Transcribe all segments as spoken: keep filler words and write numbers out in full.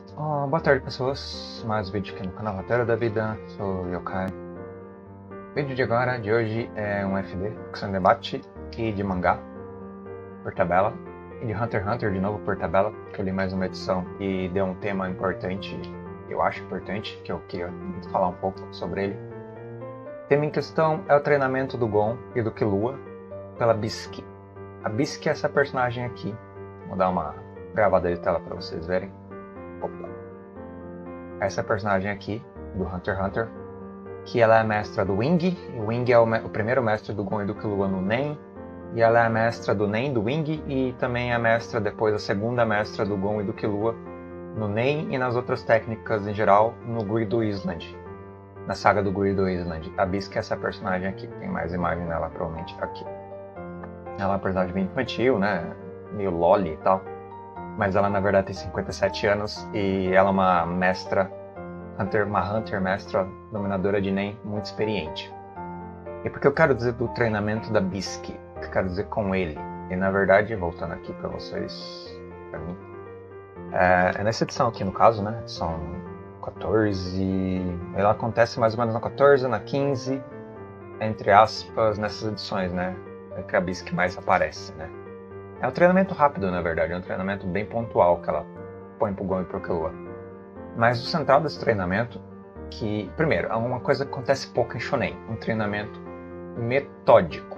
Oh, boa tarde, pessoas. Mais um vídeo aqui no canal Roteiro da Vida. Sou o Yokai. O vídeo de agora, de hoje, é um F D, ficção de debate e de mangá por tabela. E de Hunter x Hunter de novo por tabela, que eu li mais uma edição e deu um tema importante, eu acho importante, que eu queria falar um pouco sobre ele. O tema em questão é o treinamento do Gon e do Killua pela Bisque. A Bisque é essa personagem aqui. Vou dar uma gravada de tela para vocês verem. Opa. Essa personagem aqui, do Hunter x Hunter, que ela é a mestra do Wing. O Wing é o, o primeiro mestre do Gon e do Killua no Nen. E ela é a mestra do Nen, do Wing, e também a mestra, depois a segunda mestra do Gon e do Killua no Nen e nas outras técnicas em geral no Gerudo Island. Na saga do Gerudo Island. A Bisque é essa personagem aqui, tem mais imagem dela provavelmente aqui. Ela é uma personagem bem infantil, né? Meio loli e tal. Mas ela na verdade tem cinquenta e sete anos e ela é uma mestra, Hunter, uma Hunter mestra, dominadora de Nen muito experiente. E por que eu quero dizer do treinamento da Bisque? O que eu quero dizer com ele? E na verdade, voltando aqui para vocês, para mim, é, é nessa edição aqui no caso, né? São quatorze. Ela acontece mais ou menos na quatorze, na quinze, entre aspas, nessas edições, né? É que a Bisque mais aparece, né? É um treinamento rápido, na verdade, é um treinamento bem pontual que ela põe pro Gon e pro Killua. Mas o central desse treinamento, que, primeiro, é uma coisa que acontece pouco em Shonen, um treinamento metódico,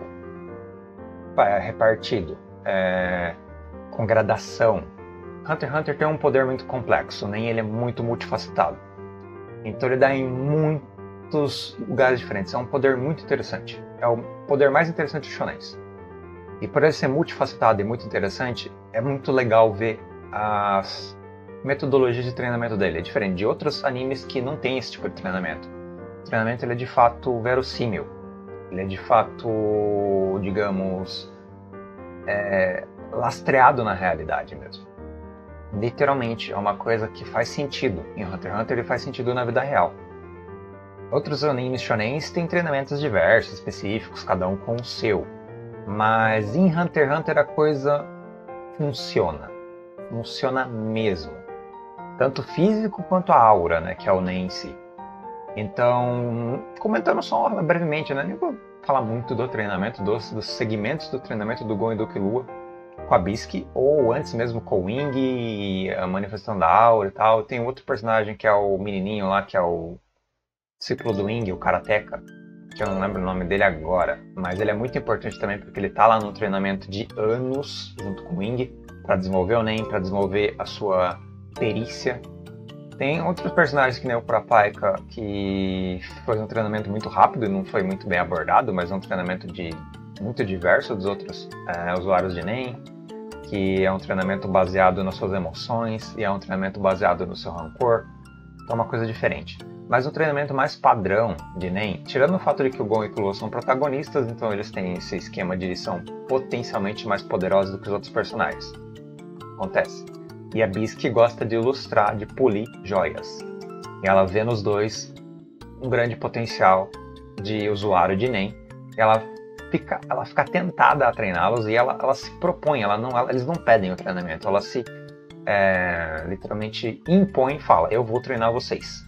é, repartido, é, com gradação. Hunter x Hunter tem um poder muito complexo, nem ele é muito multifacetado. Então ele dá em muitos lugares diferentes, é um poder muito interessante. É o poder mais interessante de Shonens. E por ele ser multifacetado e muito interessante, é muito legal ver as metodologias de treinamento dele. É diferente de outros animes que não tem esse tipo de treinamento. O treinamento ele é de fato verossímil. Ele é de fato, digamos, é, lastreado na realidade mesmo. Literalmente, é uma coisa que faz sentido. Em Hunter x Hunter ele faz sentido na vida real. Outros animes shonens têm treinamentos diversos, específicos, cada um com o seu. Mas em Hunter x Hunter a coisa funciona. Funciona mesmo. Tanto físico quanto a aura, né, que é o Nen em si. Então, comentando só brevemente, né, nem vou falar muito do treinamento, dos, dos segmentos do treinamento do Gon e do Killua com a Bisque, ou antes mesmo com o Wing, a manifestação da aura e tal. Tem outro personagem que é o menininho lá, que é o discípulo do Wing, o Karateka, que eu não lembro o nome dele agora, mas ele é muito importante também porque ele tá lá no treinamento de anos junto com o Wing para desenvolver o Nen, para desenvolver a sua perícia. Tem outros personagens que nem o Kurapika, que foi um treinamento muito rápido e não foi muito bem abordado, mas é um treinamento de, muito diverso dos outros é, usuários de Nen, que é um treinamento baseado nas suas emoções e é um treinamento baseado no seu rancor, então é uma coisa diferente. Mas um treinamento mais padrão de Nen, tirando o fato de que o Gon e o Killua são protagonistas, então eles têm esse esquema de são potencialmente mais poderosos do que os outros personagens. Acontece. E a Bisque gosta de ilustrar, de polir joias. E ela vê nos dois um grande potencial de usuário de Nen. Ela fica, ela fica tentada a treiná-los e ela, ela se propõe, ela não, ela, eles não pedem o treinamento, ela se é, literalmente impõe e fala, eu vou treinar vocês.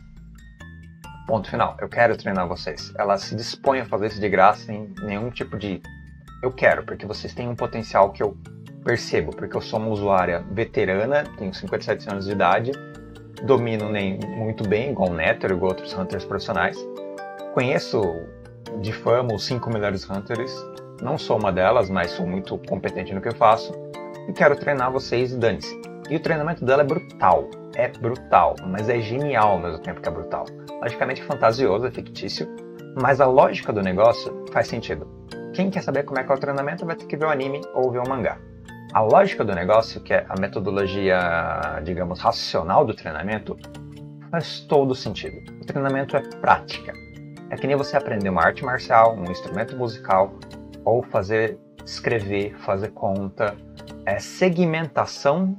Ponto final, eu quero treinar vocês. Ela se dispõe a fazer isso de graça, sem nenhum tipo de... Eu quero, porque vocês têm um potencial que eu percebo, porque eu sou uma usuária veterana, tenho cinquenta e sete anos de idade, domino Nen muito bem, igual o Nether, igual outros Hunters profissionais. Conheço de fama os cinco melhores Hunters, não sou uma delas, mas sou muito competente no que eu faço, e quero treinar vocês e dane-se. E o treinamento dela é brutal, é brutal, mas é genial ao mesmo tempo que é brutal. Logicamente fantasioso, é fictício, mas a lógica do negócio faz sentido. Quem quer saber como é que é o treinamento vai ter que ver o anime ou ver o mangá. A lógica do negócio, que é a metodologia, digamos, racional do treinamento, faz todo sentido. O treinamento é prática. É que nem você aprender uma arte marcial, um instrumento musical, ou fazer, escrever, fazer conta, é segmentação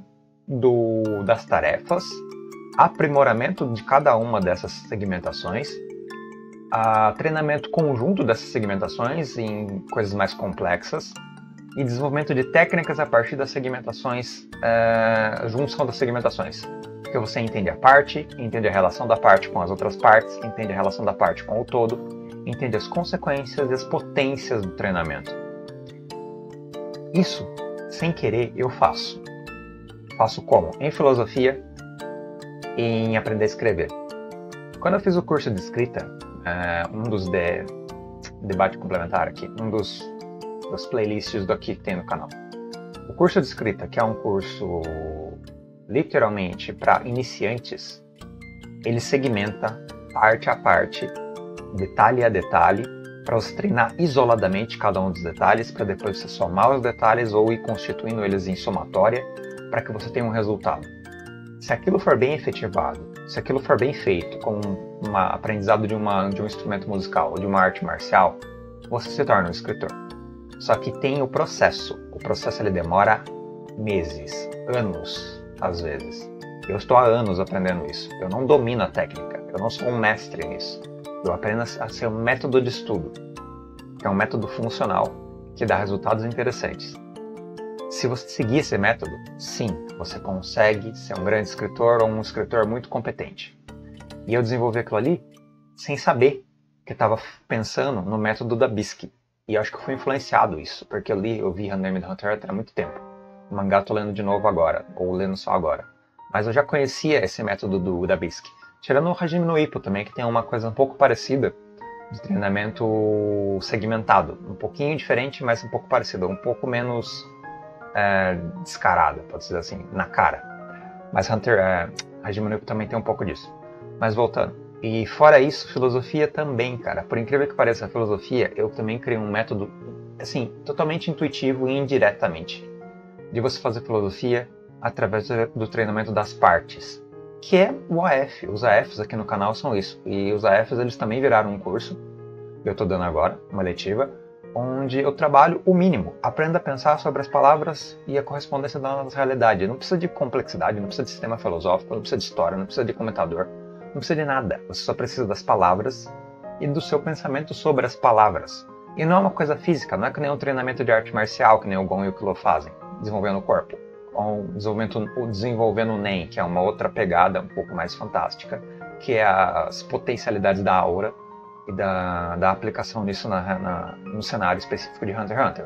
do, das tarefas, aprimoramento de cada uma dessas segmentações, a treinamento conjunto dessas segmentações em coisas mais complexas e desenvolvimento de técnicas a partir das segmentações, é, junção das segmentações. Porque você entende a parte, entende a relação da parte com as outras partes, entende a relação da parte com o todo, entende as consequências e as potências do treinamento. Isso, sem querer, eu faço. Faço como? Em filosofia e em aprender a escrever. Quando eu fiz o curso de escrita, uh, um dos de... debate complementar aqui, um dos, dos playlists do aqui que tem no canal. O curso de escrita, que é um curso literalmente para iniciantes, ele segmenta parte a parte, detalhe a detalhe, para você treinar isoladamente cada um dos detalhes, para depois você somar os detalhes ou ir constituindo eles em somatória, para que você tenha um resultado. Se aquilo for bem efetivado, se aquilo for bem feito, com um aprendizado de, uma, de um instrumento musical ou de uma arte marcial, você se torna um escritor. Só que tem o processo. O processo ele demora meses, anos, às vezes. Eu estou há anos aprendendo isso. Eu não domino a técnica. Eu não sou um mestre nisso. Eu aprendo a ser um método de estudo, que é um método funcional que dá resultados interessantes. Se você seguir esse método, sim, você consegue ser um grande escritor ou um escritor muito competente. E eu desenvolvi aquilo ali sem saber que eu estava pensando no método da B I S C. E eu acho que eu fui influenciado isso, porque eu li, eu vi Hunter x Hunter há muito tempo. O mangá eu tô lendo de novo agora, ou lendo só agora. Mas eu já conhecia esse método do, da B I S C. Tirando o Hajime no Ippo também, que tem uma coisa um pouco parecida, de treinamento segmentado. Um pouquinho diferente, mas um pouco parecido, um pouco menos é, descarado, pode dizer assim, na cara. Mas Hunter, é, Hajime no Ippo também tem um pouco disso. Mas voltando. E fora isso, filosofia também, cara. Por incrível que pareça, a filosofia, eu também criei um método, assim, totalmente intuitivo e indiretamente, de você fazer filosofia através do treinamento das partes, que é o A F. Os A Fs aqui no canal são isso. E os A Fs, eles também viraram um curso, que eu tô dando agora, uma letiva, onde eu trabalho o mínimo. Aprenda a pensar sobre as palavras e a correspondência da nossa realidade. Não precisa de complexidade, não precisa de sistema filosófico, não precisa de história, não precisa de comentador. Não precisa de nada, você só precisa das palavras e do seu pensamento sobre as palavras. E não é uma coisa física, não é que nem um treinamento de arte marcial, que nem o Gon e o Kilo fazem, desenvolvendo o corpo. Ou desenvolvendo, desenvolvendo o Nen, que é uma outra pegada um pouco mais fantástica, que é as potencialidades da aura e da, da aplicação disso na, na, no cenário específico de Hunter x Hunter.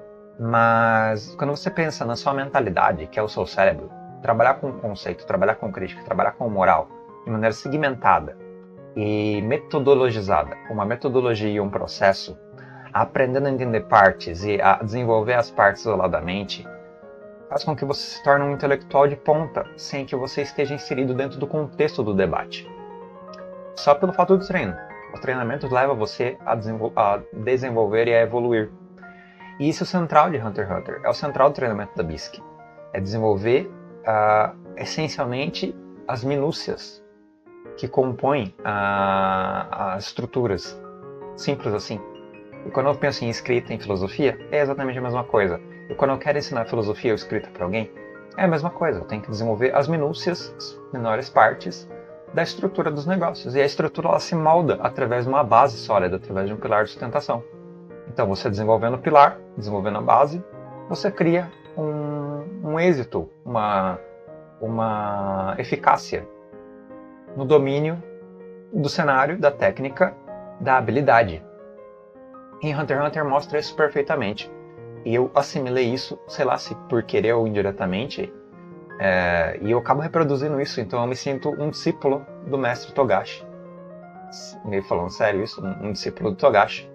Mas quando você pensa na sua mentalidade, que é o seu cérebro, trabalhar com conceito, trabalhar com crítica, trabalhar com moral, de maneira segmentada e metodologizada, uma metodologia e um processo, aprendendo a entender partes e a desenvolver as partes isoladamente, faz com que você se torne um intelectual de ponta, sem que você esteja inserido dentro do contexto do debate. Só pelo fato do treino. O treinamento leva você a, desenvol a desenvolver e a evoluir. E isso é o central de Hunter x Hunter, é o central do treinamento da B I S C. É desenvolver, uh, essencialmente, as minúcias que compõem a, as estruturas, simples assim. E quando eu penso em escrita, em filosofia, é exatamente a mesma coisa. E quando eu quero ensinar filosofia ou escrita para alguém, é a mesma coisa. Eu tenho que desenvolver as minúcias, as menores partes da estrutura dos negócios. E a estrutura ela se molda através de uma base sólida, através de um pilar de sustentação. Então, você desenvolvendo o pilar, desenvolvendo a base, você cria um, um êxito, uma, uma eficácia no domínio do cenário, da técnica, da habilidade. Em Hunter x Hunter mostra isso perfeitamente. E eu assimilei isso, sei lá se por querer ou indiretamente, é, e eu acabo reproduzindo isso, então eu me sinto um discípulo do mestre Togashi. Meio falando sério isso, um, um discípulo do Togashi.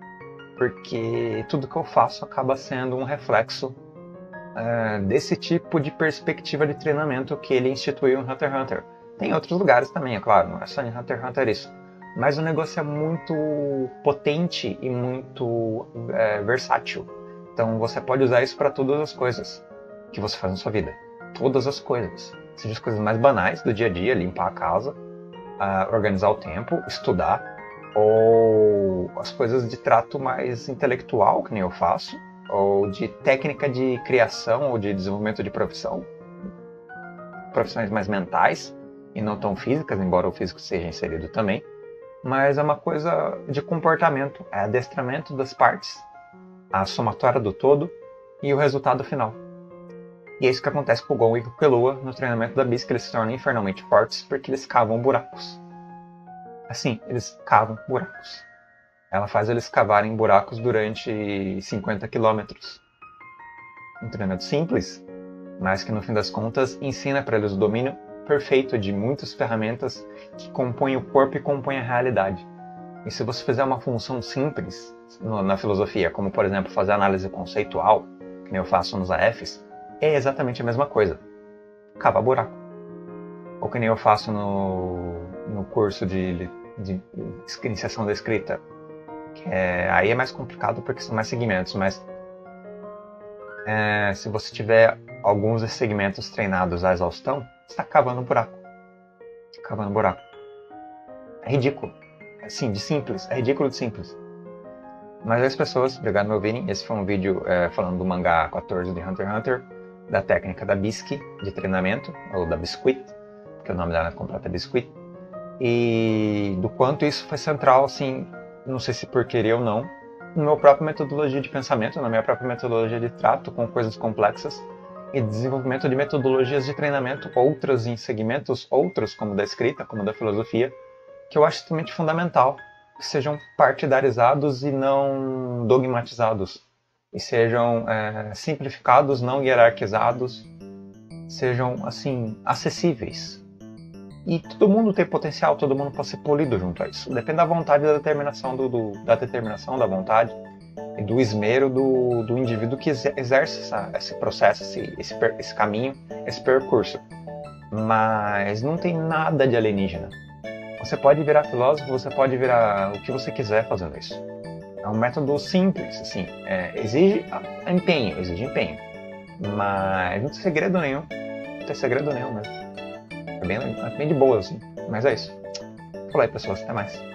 Porque tudo que eu faço acaba sendo um reflexo é, desse tipo de perspectiva de treinamento que ele instituiu em Hunter x Hunter. Tem outros lugares também, é claro, não é só em Hunter x Hunter isso. Mas o negócio é muito potente e muito é, versátil. Então você pode usar isso para todas as coisas que você faz na sua vida. Todas as coisas. Seja as coisas mais banais do dia a dia, limpar a casa, uh, organizar o tempo, estudar, ou as coisas de trato mais intelectual, que nem eu faço, ou de técnica de criação ou de desenvolvimento de profissão, profissões mais mentais e não tão físicas, embora o físico seja inserido também, mas é uma coisa de comportamento, é adestramento das partes, a somatória do todo e o resultado final. E é isso que acontece com o Gon e com o Killua no treinamento da Bisque, eles se tornam infernalmente fortes porque eles cavam buracos. Assim, eles cavam buracos. Ela faz eles cavarem buracos durante cinquenta quilômetros. Um treinamento simples, mas que no fim das contas ensina para eles o domínio perfeito de muitas ferramentas que compõem o corpo e compõem a realidade. E se você fizer uma função simples no, na filosofia, como por exemplo fazer análise conceitual, que nem eu faço nos A Fs, é exatamente a mesma coisa. Cavar buraco. Ou que nem eu faço no, no curso de, de, de iniciação da escrita. Que é, aí é mais complicado porque são mais segmentos, mas é, se você tiver alguns desses segmentos treinados à exaustão, você está cavando um buraco. Cavando um buraco. É ridículo. Assim, de simples. É ridículo de simples. Mas as pessoas, obrigado por me ouvirem. Esse foi um vídeo é, falando do mangá quatorze de Hunter x Hunter, da técnica da Bisque de treinamento, ou da Biscuit, que o nome dela completa é Biscuit, e do quanto isso foi central, assim, não sei se por querer ou não, na minha própria metodologia de pensamento, na minha própria metodologia de trato com coisas complexas, e desenvolvimento de metodologias de treinamento, outras em segmentos outros, como da escrita, como da filosofia, que eu acho extremamente fundamental, que sejam partidarizados e não dogmatizados, e sejam é, simplificados, não hierarquizados, sejam, assim, acessíveis. E todo mundo tem potencial, todo mundo pode ser polido junto a isso. Depende da vontade e da determinação, do, do, da determinação, da vontade e do esmero do, do indivíduo que exerce essa, esse processo, esse, esse, esse caminho, esse percurso. Mas não tem nada de alienígena. Você pode virar filósofo, você pode virar o que você quiser fazendo isso. É um método simples, assim, é, exige empenho, exige empenho. Mas não tem segredo nenhum, não tem segredo nenhum mesmo. É bem, é bem de boa, assim. Mas é isso. Falou aí, pessoas, até mais.